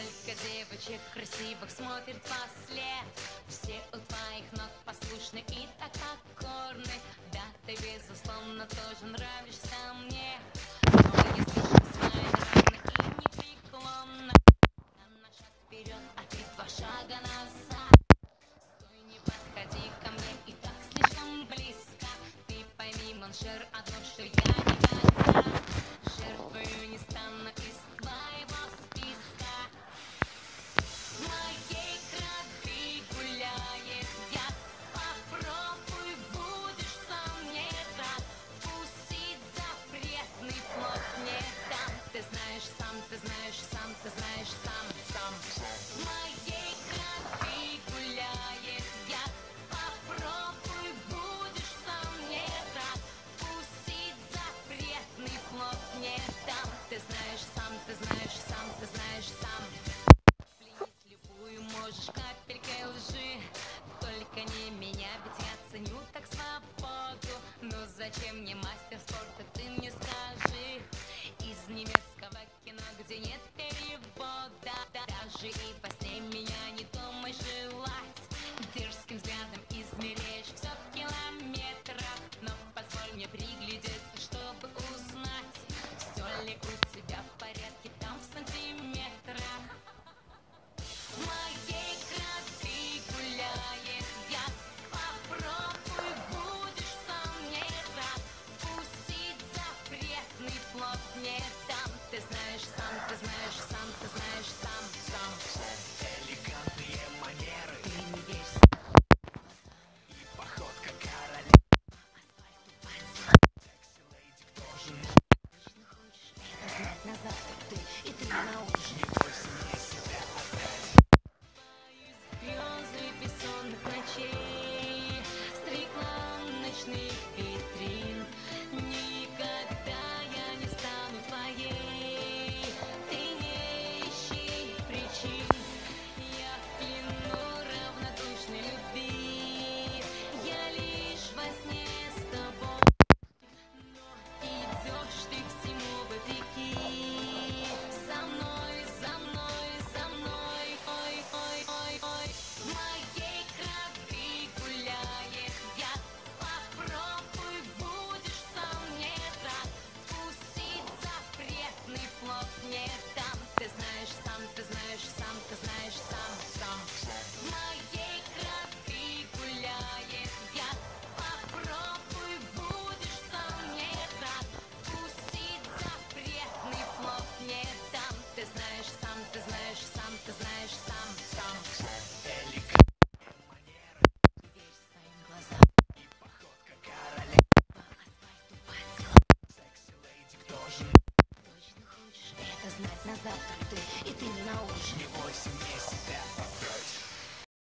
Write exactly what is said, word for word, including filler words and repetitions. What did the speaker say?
Сколько девочек красивых смотрит вслед. Все у твоих ног послушны и так покорны. Да, ты безусловно тоже нравишься мне. Но если же своенравна и непреклонна, на шаг вперед, а ты два шага назад. Стой, не подходи ко мне и так слишком близко. Ты пойми, моншер, одно, что я никогда жертвою не стану из твоего списка. В моей крови гуляет яд. Попробуй, будешь сам не рад. Вкусить запретный плод не дам. Ты знаешь сам, ты знаешь сам, ты знаешь сам, сам. В моей крови гуляет яд. Попробуй, будешь сам не рад. Вкусить запретный плод не дам. Ты знаешь сам, ты знаешь сам, ты знаешь сам. Пленить любую можешь капелькой лжи. Только не меня, ведь я ценю так свободу. Но зачем мне мастер спорта, ты мне скажи. Из немецкого кино, где нет перевода. Даже и во сне меня не думай желать. Дерзким взглядом измеряешь все в километрах. Но позволь мне приглядеться, чтобы узнать, все ли у тебя в порядке там в сантиметрах. В моей крови гуляет яд. Попробуй, будешь сам не рад. Вкусить запретный плод не дам. Ты знаешь сам, ты знаешь сам, ты знаешь сам, сам. Элегантные манеры Ты не веришь. и походка короля. Точно хочешь это знать, назад ты и ты на